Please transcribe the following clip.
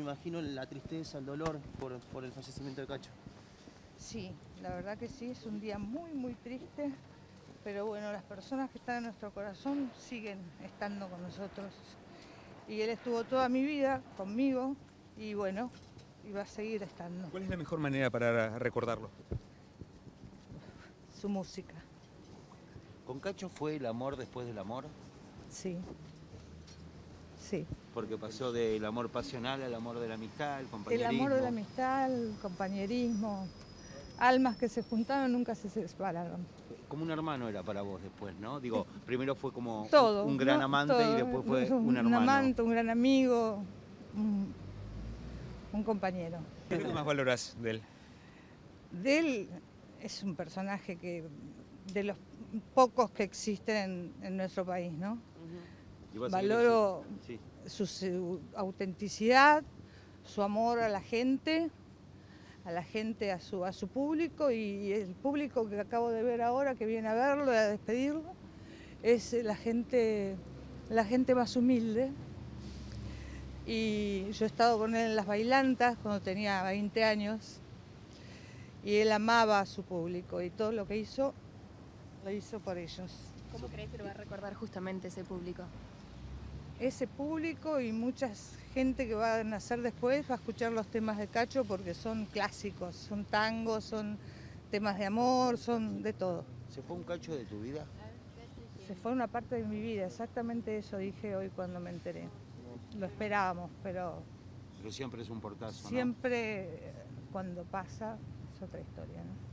imagino la tristeza, el dolor por el fallecimiento de Cacho. Sí, la verdad que sí, es un día muy, muy triste, pero bueno, las personas que están en nuestro corazón siguen estando con nosotros. Y él estuvo toda mi vida conmigo y bueno, y va a seguir estando. ¿Cuál es la mejor manera para recordarlo? Su música, ¿Con Cacho fue el amor después del amor? sí, sí. Porque pasó del amor pasional al amor de la amistad, el El compañerismo. amor de la amistad, el compañerismo, almas que se juntaron nunca se separaron. Como un hermano era para vos después, ¿no? Digo, primero fue como Todo. un gran ¿no? amante Todo. y después fue un Un hermano. amante, un gran amigo, un compañero. ¿Qué es lo que más valoras de él? De él es un personaje que de los pocos que existen en nuestro país, ¿no? Y vos seguís Valoro sí. su autenticidad, su amor a la gente, a su público, y el público que acabo de ver ahora, que viene a verlo y a despedirlo, es la gente más humilde. Y yo he estado con él en las bailantas cuando tenía 20 años y él amaba a su público y todo lo que hizo, lo hizo por ellos. ¿Cómo crees que lo va a recordar justamente ese público? Ese público y mucha gente que va a nacer después va a escuchar los temas de Cacho porque son clásicos, son tangos, son temas de amor, son de todo. ¿Se fue un Cacho de tu vida? Se fue una parte de mi vida, exactamente eso dije hoy cuando me enteré. Lo esperábamos, pero Pero siempre es un portazo, ¿no? siempre cuando pasa es otra historia, ¿no?